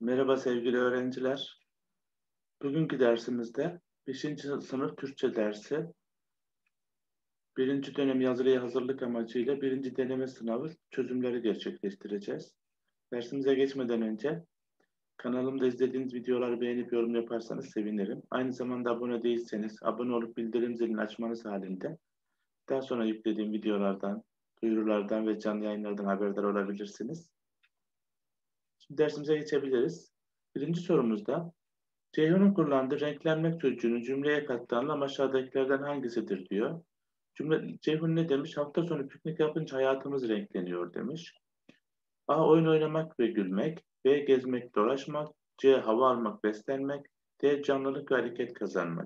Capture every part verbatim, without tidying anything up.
Merhaba sevgili öğrenciler. Bugünkü dersimizde beşinci sınıf Türkçe dersi birinci dönem yazılıya hazırlık amacıyla birinci deneme sınavı çözümleri gerçekleştireceğiz. Dersimize geçmeden önce kanalımda izlediğiniz videoları beğenip yorum yaparsanız sevinirim. Aynı zamanda abone değilseniz abone olup bildirim zilini açmanız halinde daha sonra yüklediğim videolardan, duyurulardan ve canlı yayınlardan haberdar olabilirsiniz. Şimdi dersimize geçebiliriz. Birinci sorumuzda Ceyhun'un kullandığı renklenmek sözcüğünü cümleye kattığı anlam aşağıdakilerden hangisidir diyor. Cümle, Ceyhun ne demiş? Hafta sonu piknik yapınca hayatımız renkleniyor demiş. A. Oyun oynamak ve gülmek. B. Gezmek, dolaşmak. C. Hava almak, beslenmek. D. Canlılık ve hareket kazanmak.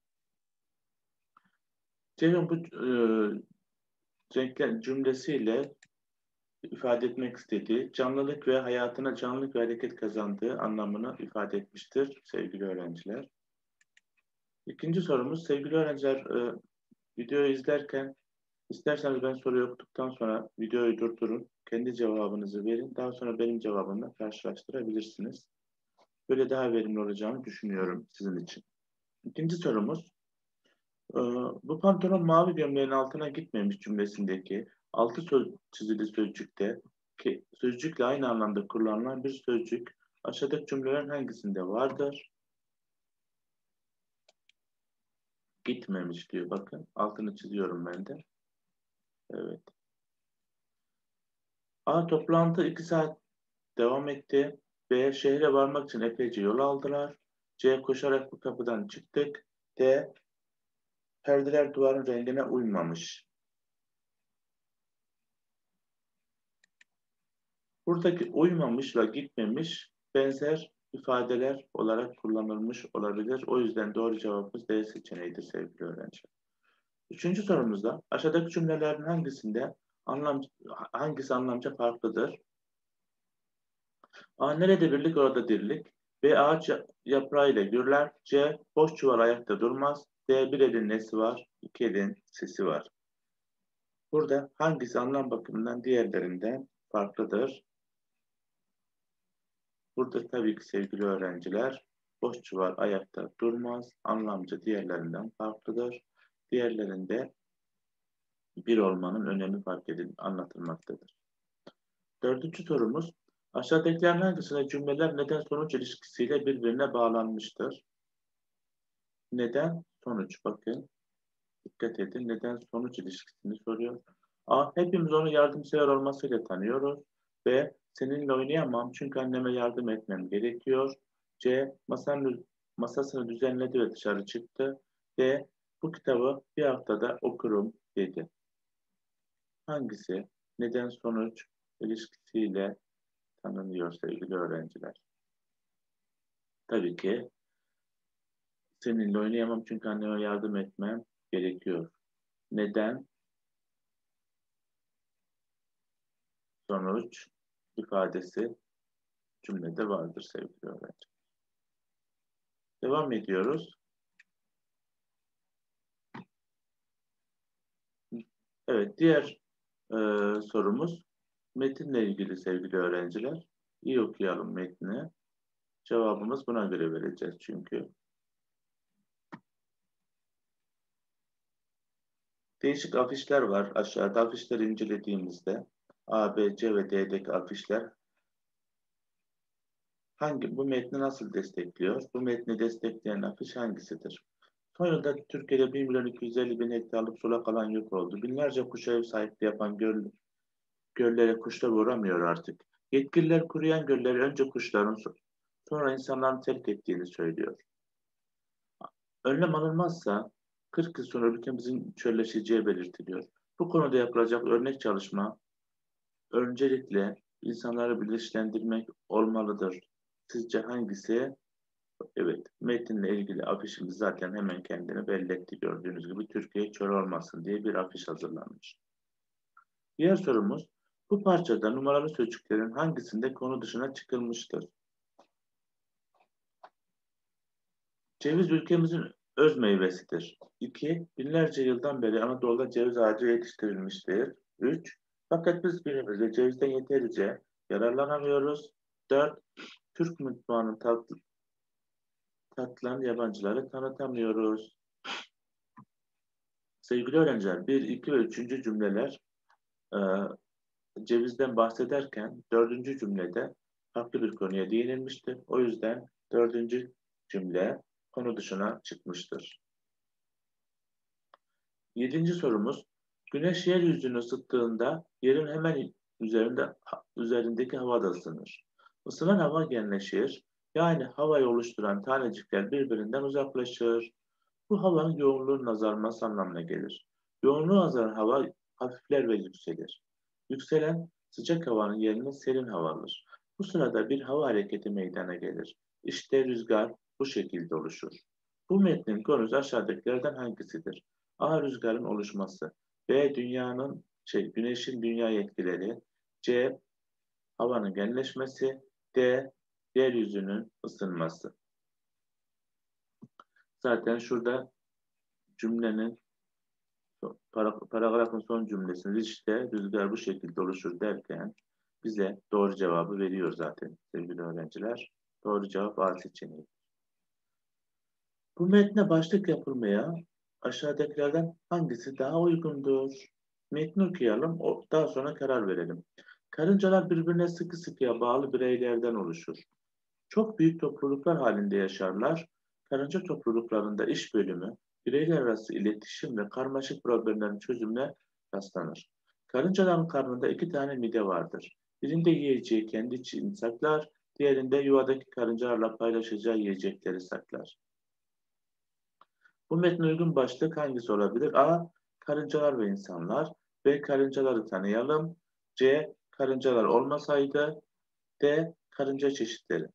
Ceyhun bu e, renklen cümlesiyle ifade etmek istediği canlılık ve hayatına canlılık ve hareket kazandığı anlamını ifade etmiştir sevgili öğrenciler. İkinci sorumuz sevgili öğrenciler, e, videoyu izlerken isterseniz ben soruyu okuduktan sonra videoyu durdurun. Kendi cevabınızı verin. Daha sonra benim cevabımla karşılaştırabilirsiniz. Böyle daha verimli olacağını düşünüyorum sizin için. İkinci sorumuz. e, Bu pantolon mavi gömleğin altına gitmemiş cümlesindeki altı söz, çizili sözcükte ki sözcükle aynı anlamda kullanılan bir sözcük aşağıdaki cümlelerin hangisinde vardır? Gitmemiş diyor. Bakın altını çiziyorum ben de. Evet. A. Toplantı iki saat devam etti. B. Şehre varmak için epeyce yol aldılar. C. Koşarak bu kapıdan çıktık. D. Perdeler duvarın rengine uymamış. Buradaki uymamışla gitmemiş benzer ifadeler olarak kullanılmış olabilir. O yüzden doğru cevabımız D seçeneğidir sevgili öğrenciler. Üçüncü sorumuzda aşağıdaki cümlelerin hangisinde anlam, hangisi anlamca farklıdır? A. Nerede birlik orada dirlik. B. Ağaç yaprağıyla gürler. C. Boş çuval ayakta durmaz. D. Bir elin nesi var? İki elin sesi var. Burada hangisi anlam bakımından diğerlerinden farklıdır? Burada tabii ki sevgili öğrenciler boş çuval ayakta durmaz. Anlamca diğerlerinden farklıdır. Diğerlerinde bir olmanın önemi fark edilip anlatılmaktadır. Dördüncü sorumuz. Aşağıdakilerin hangisinde cümleler neden sonuç ilişkisiyle birbirine bağlanmıştır? Neden sonuç bakın. Dikkat edin. Neden sonuç ilişkisini soruyor. A. Hepimiz onu yardımsever olmasıyla tanıyoruz. B. Seninle oynayamam çünkü anneme yardım etmem gerekiyor. C. Masanın, masasını düzenledi ve dışarı çıktı. D. Bu kitabı bir haftada okurum dedi. Hangisi neden sonuç ilişkisiyle tanınıyor sevgili öğrenciler? Tabii ki seninle oynayamam çünkü anneme yardım etmem gerekiyor. Neden sonuç ifadesi cümlede vardır sevgili öğrenci. Devam ediyoruz. Evet, diğer e, sorumuz metinle ilgili sevgili öğrenciler. İyi okuyalım metni. Cevabımız buna göre vereceğiz çünkü. Değişik afişler var aşağıda. Afişleri incelediğimizde A, B, C ve D'deki afişler hangi bu metni nasıl destekliyor? Bu metni destekleyen afiş hangisidir? Son yılda Türkiye'de bir milyon iki yüz elli bin hektarlık sulak alan yok oldu. Binlerce kuşa ev sahipliği yapan göl, göllere kuşlar uğramıyor artık. Yetkililer kuruyan gölleri önce kuşların sonra insanların terk ettiğini söylüyor. Önlem alınmazsa kırk yıl sonra ülkemizin çölleşeceği belirtiliyor. Bu konuda yapılacak örnek çalışma öncelikle insanları bilinçlendirmek olmalıdır. Sizce hangisi? Evet, metinle ilgili afişimiz zaten hemen kendini belli etti. Gördüğünüz gibi Türkiye çöl olmasın diye bir afiş hazırlanmış. Diğer sorumuz, bu parçada numaralı sözcüklerin hangisinde konu dışına çıkılmıştır? Ceviz ülkemizin öz meyvesidir. iki. Binlerce yıldan beri Anadolu'da ceviz ağacı yetiştirilmiştir. üç. Fakat biz günümüzde cevizden yeterince yararlanamıyoruz. dört. Türk mutfağının tatlı, tatlılarını yabancılara tanıtamıyoruz. Sevgili öğrenciler, bir, iki ve üçüncü cümleler e, cevizden bahsederken dördüncü cümlede farklı bir konuya değinilmiştir. O yüzden dördüncü cümle konu dışına çıkmıştır. Yedinci sorumuz, güneş yeryüzünü ısıttığında yerin hemen üzerinde üzerindeki hava da ısınır. Isınan hava genleşir, yani havayı oluşturan tanecikler birbirinden uzaklaşır. Bu havanın yoğunluğunun azalması anlamına gelir. Yoğunluğu azalan hava hafifler ve yükselir. Yükselen sıcak havanın yerine serin hava alır. Bu sırada bir hava hareketi meydana gelir. İşte rüzgar bu şekilde oluşur. Bu metnin konusu aşağıdakilerden hangisidir? A. Rüzgarın oluşması. B. Dünyanın, şey, güneşin dünya etkileri. C. Havanın genleşmesi. D. Yeryüzünün ısınması. Zaten şurada cümlenin paragrafın son cümlesinde işte rüzgar bu şekilde oluşur derken bize doğru cevabı veriyor zaten sevgili öğrenciler. Doğru cevap A seçeneği. Bu metne başlık yapılmaya aşağıdakilerden hangisi daha uygundur? Metni okuyalım, daha sonra karar verelim. Karıncalar birbirine sıkı sıkıya bağlı bireylerden oluşur. Çok büyük topluluklar halinde yaşarlar. Karınca topluluklarında iş bölümü, bireyler arası iletişim ve karmaşık problemlerin çözümüne rastlanır. Karıncaların karnında iki tane mide vardır. Birinde yiyeceği kendi için saklar, diğerinde yuvadaki karıncalarla paylaşacağı yiyecekleri saklar. Bu metne uygun başlık hangisi olabilir? A. Karıncalar ve insanlar. B. Karıncaları tanıyalım. C. Karıncalar olmasaydı. D. Karınca çeşitleri.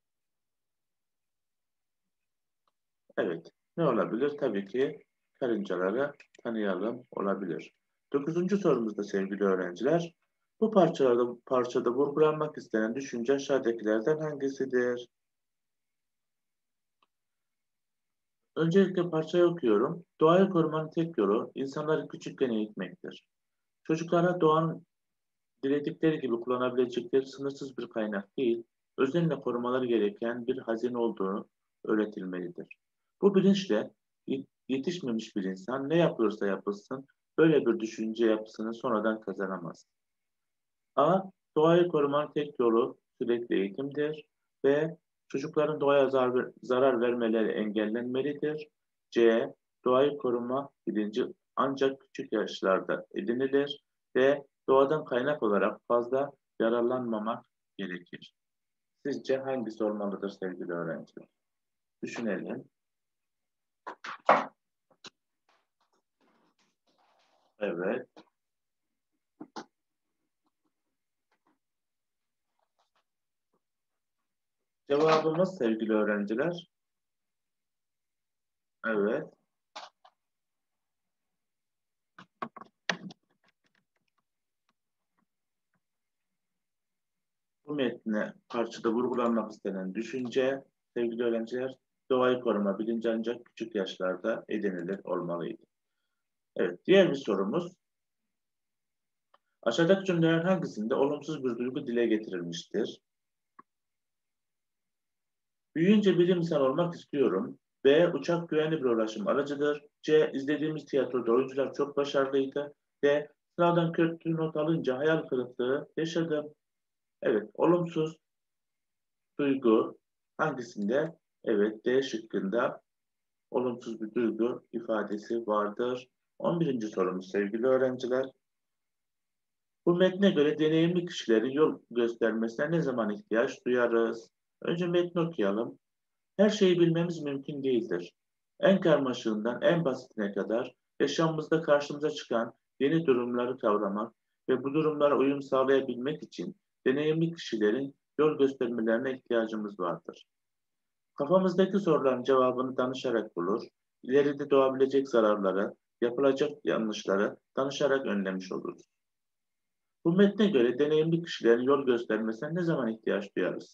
Evet. Ne olabilir? Tabii ki karıncaları tanıyalım olabilir. Dokuzuncu sorumuzda sevgili öğrenciler. Bu parçada, parçada vurgulanmak istenen düşünce aşağıdakilerden hangisidir? Öncelikle parçayı okuyorum. Doğayı korumanın tek yolu insanları küçükken eğitmektir. Çocuklara doğanın diledikleri gibi kullanabilecekleri sınırsız bir kaynak değil, özenle korumaları gereken bir hazine olduğu öğretilmelidir. Bu bilinçle yetişmemiş bir insan ne yapılırsa yapılsın böyle bir düşünce yapısını sonradan kazanamaz. A. Doğayı korumanın tek yolu sürekli eğitimdir. B. Çocukların doğaya zarar, zarar vermeleri engellenmelidir. C. Doğayı koruma bilinci ancak küçük yaşlarda edinilir. D. Doğadan kaynak olarak fazla yararlanmamak gerekir. Sizce hangisi olmalıdır sevgili öğrenciler? Düşünelim. Evet. Cevabımız sevgili öğrenciler. Evet. Bu metne parçada vurgulanmak istenen düşünce, sevgili öğrenciler, doğayı koruma bilinci ancak küçük yaşlarda edinilir olmalıydı. Evet, diğer bir sorumuz. Aşağıdaki cümlelerin hangisinde olumsuz bir duygu dile getirilmiştir? Büyüyünce bilim insanı olmak istiyorum. B. Uçak güvenli bir ulaşım aracıdır. C. İzlediğimiz tiyatroda oyuncular çok başarılıydı. D. Sınavdan kötü not alınca hayal kırıklığı yaşadım. Evet, olumsuz duygu hangisinde? Evet, D şıkkında olumsuz bir duygu ifadesi vardır. on birinci sorumuz sevgili öğrenciler. Bu metne göre deneyimli kişilerin yol göstermesine ne zaman ihtiyaç duyarız? Önce metni okuyalım. Her şeyi bilmemiz mümkün değildir. En karmaşığından en basitine kadar yaşamımızda karşımıza çıkan yeni durumları kavramak ve bu durumlara uyum sağlayabilmek için deneyimli kişilerin yol göstermelerine ihtiyacımız vardır. Kafamızdaki soruların cevabını danışarak bulur, ileride doğabilecek zararları, yapılacak yanlışları danışarak önlemiş oluruz. Bu metne göre deneyimli kişilerin yol göstermesine ne zaman ihtiyaç duyarız?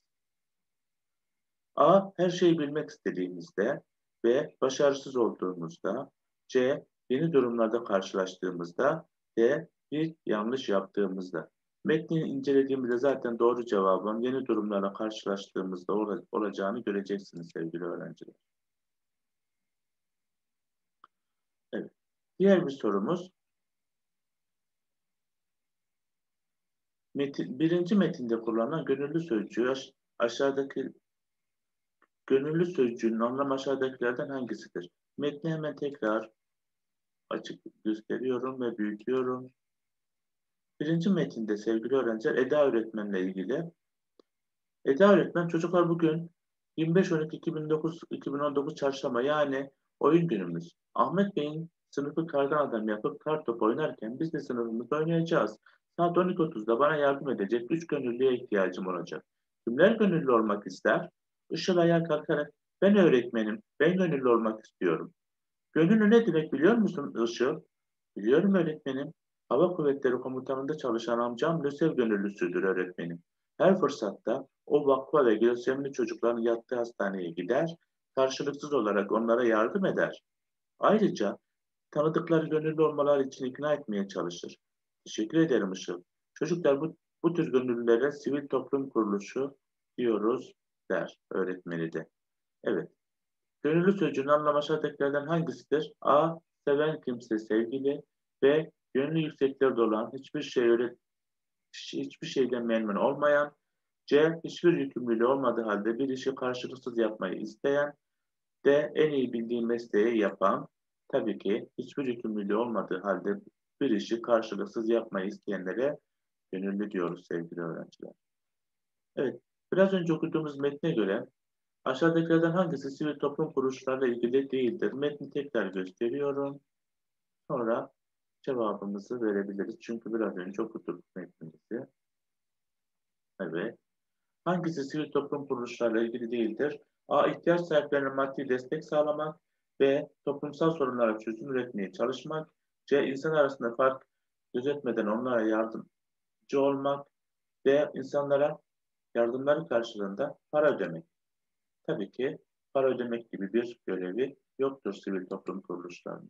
A. Her şeyi bilmek istediğimizde. B. Başarısız olduğumuzda. C. Yeni durumlarda karşılaştığımızda. D. Bir yanlış yaptığımızda. Metni incelediğimizde zaten doğru cevabın yeni durumlarla karşılaştığımızda ol olacağını göreceksiniz sevgili öğrenciler. Evet. Diğer bir sorumuz. Metin, birinci metinde kullanılan gönüllü sözcüğü aş aşağıdaki gönüllü sözcüğünün anlamı aşağıdakilerden hangisidir? Metni hemen tekrar açık gösteriyorum ve büyütüyorum. Birinci metinde sevgili öğrenciler Eda öğretmenle ilgili. Eda öğretmen çocuklar bugün yirmi beş on iki iki bin dokuz iki bin on dokuz çarşamba yani oyun günümüz. Ahmet Bey'in sınıfı kardan adam yapıp kar topu oynarken biz de sınıfımızda oynayacağız. Saat on iki otuzda bana yardım edecek üç gönüllüye ihtiyacım olacak. Kimler gönüllü olmak ister? Işıl ayağa kalkarak ben öğretmenim, ben gönüllü olmak istiyorum. Gönüllü ne demek biliyor musun Işıl? Biliyorum öğretmenim. Hava Kuvvetleri Komutanı'nda çalışan amcam LÖSEV gönüllüsüdür öğretmenim. Her fırsatta o vakfa ve göğsemli çocukların yattığı hastaneye gider, karşılıksız olarak onlara yardım eder. Ayrıca tanıdıkları gönüllü olmaları için ikna etmeye çalışır. Teşekkür ederim Işıl. Çocuklar bu, bu tür gönüllülere sivil toplum kuruluşu diyoruz der öğretmeni de. Evet. Gönüllü sözcüğünün anlamı aşağıdakilerden hangisidir? A. Seven kimse sevgili. B. Gönlü yükseklerde olan, hiçbir şey öğret hiçbir şeyden memnun olmayan. C. Hiçbir yükümlülüğü olmadığı halde bir işi karşılıksız yapmayı isteyen. D. En iyi bildiği mesleği yapan. Tabii ki hiçbir yükümlülüğü olmadığı halde bir işi karşılıksız yapmayı isteyenlere gönüllü diyoruz sevgili öğrenciler. Evet, biraz önce okuduğumuz metne göre aşağıdakilerden hangisi sivil toplum kuruluşlarıyla ilgili değildir? Metni tekrar gösteriyorum. Sonra cevabımızı verebiliriz. Çünkü biraz önce okuduk metnimizi. Evet. Hangisi sivil toplum kuruluşlarıyla ilgili değildir? A. İhtiyaç sahiplerine maddi destek sağlamak. B. Toplumsal sorunlara çözüm üretmeye çalışmak. C. İnsan arasında fark gözetmeden onlara yardımcı olmak. D. İnsanlara yardımları karşılığında para ödemek. Tabii ki para ödemek gibi bir görevi yoktur sivil toplum kuruluşlarının.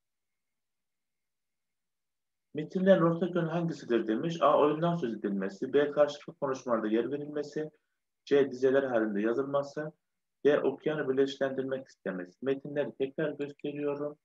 Metinlerin ortak yönü hangisidir demiş. A. Oyundan söz edilmesi. B. Karşılıklı konuşmalarda yer verilmesi. C. Dizeler halinde yazılması. D. Okuyanı birleştirilmek istemesi. Metinleri tekrar gösteriyorum.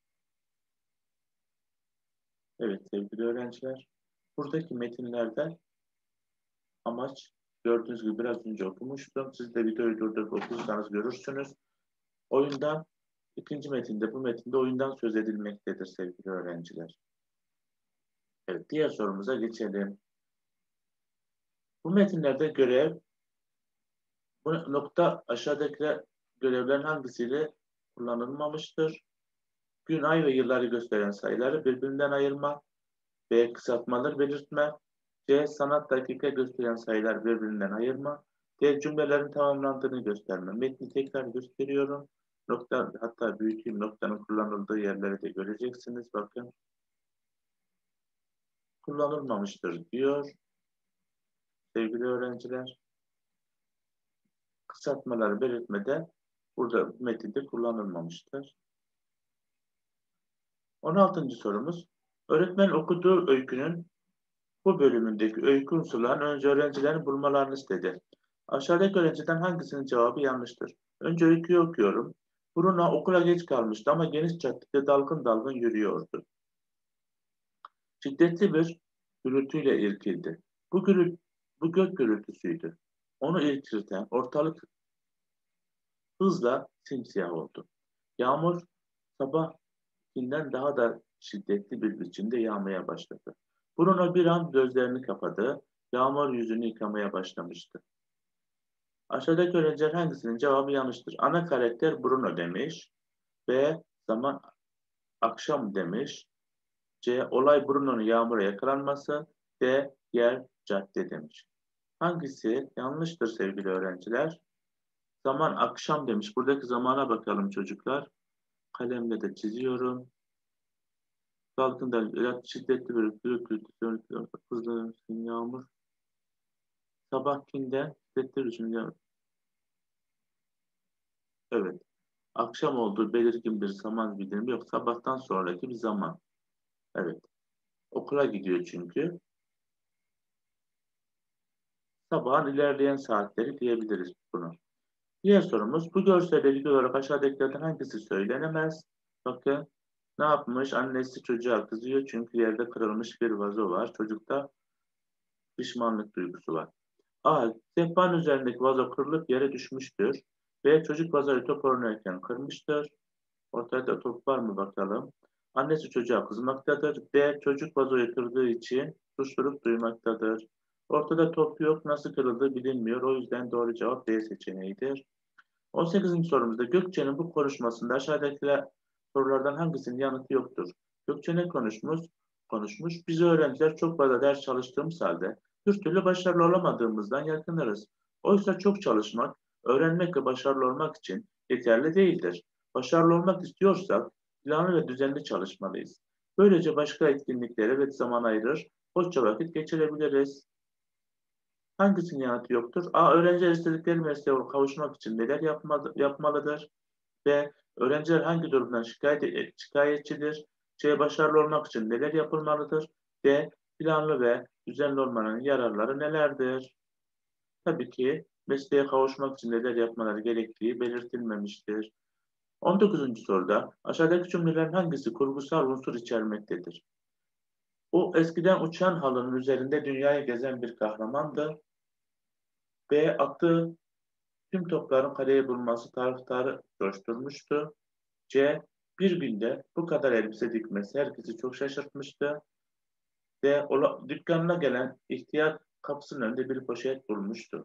Evet sevgili öğrenciler. Buradaki metinlerde amaç gördüğünüz gibi biraz önce okumuştum. Siz de videoyu durdurup okursanız görürsünüz. Oyundan ikinci metinde bu metinde oyundan söz edilmektedir sevgili öğrenciler. Evet diğer sorumuza geçelim. Bu metinlerde görev bu nokta aşağıdaki görevlerin hangisiyle kullanılmamıştır? Gün, ay ve yılları gösteren sayıları birbirinden ayırma. B. Kısaltmaları belirtme. C. Sanat dakika gösteren sayılar birbirinden ayırma. D. Cümlelerin tamamlandığını gösterme. Metni tekrar gösteriyorum. Nokta, hatta büyüteyim noktanın kullanıldığı yerleri de göreceksiniz. Bakın. Kullanılmamıştır diyor. Sevgili öğrenciler. Kısaltmaları belirtmede burada metinde kullanılmamıştır. on altıncı sorumuz. Öğretmen okuduğu öykünün bu bölümündeki öykü unsurlarını önce öğrencilerin bulmalarını istedi. Aşağıdaki öğrenciden hangisinin cevabı yanlıştır? Önce öyküyü okuyorum. Bruno okula geç kalmıştı ama geniş caddede dalgın dalgın yürüyordu. Şiddetli bir gürültüyle irkildi. Bu, gürül bu gök gürültüsüydü. Onu irkilten ortalık hızla simsiyah oldu. Yağmur sabahkinden daha da şiddetli bir biçimde yağmaya başladı. Bruno bir an gözlerini kapadı. Yağmur yüzünü yıkamaya başlamıştı. Aşağıdaki öğrenciler hangisinin cevabı yanlıştır? Ana karakter Bruno demiş. B. Zaman akşam demiş. C. Olay Bruno'nun yağmura yakalanması. D. Yer cadde demiş. Hangisi yanlıştır sevgili öğrenciler? Zaman akşam demiş. Buradaki zamana bakalım çocuklar. Kalemle de çiziyorum. Dalgında şiddetli bir gürültü, hızlı yağmur. Sabahkinde şiddetli bir evet. Akşam olduğu belirgin bir zaman dilimi yok. Sabahtan sonraki bir zaman. Evet. Okula gidiyor çünkü. Sabahın ilerleyen saatleri diyebiliriz bunu. Diğer sorumuz, bu görselde ilgili olarak aşağıdakilerden hangisi söylenemez? Bakın, ne yapmış? Annesi çocuğa kızıyor çünkü yerde kırılmış bir vazo var. Çocukta pişmanlık duygusu var. A. Sehpanın üzerindeki vazo kırılıp yere düşmüştür. B. Çocuk vazoyu top oynarken kırmıştır. Ortada top var mı bakalım. Annesi çocuğa kızmaktadır. D. Çocuk vazoyu kırdığı için suçluluk duymaktadır. Ortada top yok. Nasıl kırıldığı bilinmiyor. O yüzden doğru cevap D seçeneğidir. on sekizinci sorumuzda Gökçe'nin bu konuşmasında aşağıdakiler sorulardan hangisinin yanıtı yoktur? Gökçe ne konuşmuş? Konuşmuş. Biz öğrenciler çok fazla ders çalıştığımız halde bir türlü başarılı olamadığımızdan yakınırız. Oysa çok çalışmak, öğrenmek ve başarılı olmak için yeterli değildir. Başarılı olmak istiyorsak planlı ve düzenli çalışmalıyız. Böylece başka etkinliklere ve zaman ayırır, boşça vakit geçirebiliriz. Hangisinin yanıtı yoktur? A. Öğrenciler istedikleri mesleğe kavuşmak için neler yapmalıdır? B. Öğrenciler hangi durumdan şikayet, şikayetçidir? C. Başarılı olmak için neler yapılmalıdır? D. Planlı ve düzenli olmanın yararları nelerdir? Tabii ki mesleğe kavuşmak için neler yapmaları gerektiği belirtilmemiştir. on dokuzuncu soruda aşağıdaki cümlelerin hangisi kurgusal unsur içermektedir? O eskiden uçan halının üzerinde dünyayı gezen bir kahramandı. B. Attığı tüm topların kaleye bulması taraftarı coşturmuştu. C. Bir günde bu kadar elbise dikmesi herkesi çok şaşırtmıştı. D. Ola, dükkanına gelen ihtiyar kapısının önünde bir poşet bulmuştu.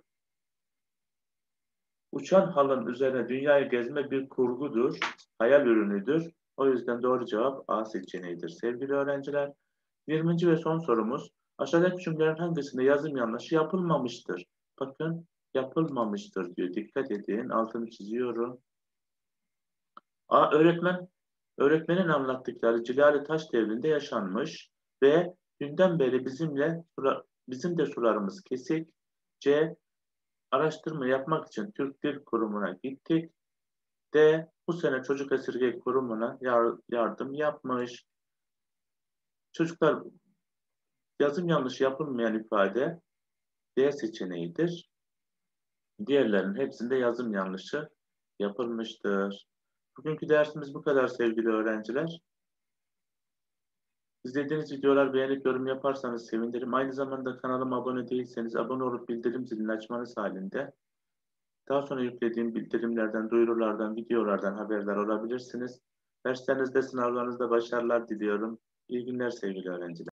Uçan halının üzerine dünyayı gezme bir kurgudur, hayal ürünüdür. O yüzden doğru cevap A seçeneğidir sevgili öğrenciler. yirminci ve son sorumuz. Aşağıdaki cümlelerin hangisinde yazım yanlışı yapılmamıştır? Bakın yapılmamıştır diyor. Dikkat edin. Altını çiziyorum. A. Öğretmen, öğretmenin anlattıkları Cilali Taş devrinde yaşanmış. B. Dünden beri bizimle bizim de sularımız kesik. C. Araştırma yapmak için Türk Dil Kurumu'na gittik. D. Bu sene Çocuk Esirge Kurumu'na yardım yapmış. Çocuklar, yazım yanlışı yapılmayan ifade D seçeneğidir. Diğerlerinin hepsinde yazım yanlışı yapılmıştır. Bugünkü dersimiz bu kadar sevgili öğrenciler. İzlediğiniz videolar beğenip yorum yaparsanız sevinirim. Aynı zamanda kanalıma abone değilseniz abone olup bildirim zilini açmanız halinde daha sonra yüklediğim bildirimlerden, duyurulardan, videolardan haberdar olabilirsiniz. Derslerinizde, sınavlarınızda başarılar diliyorum. İyi günler sevgili öğrenciler.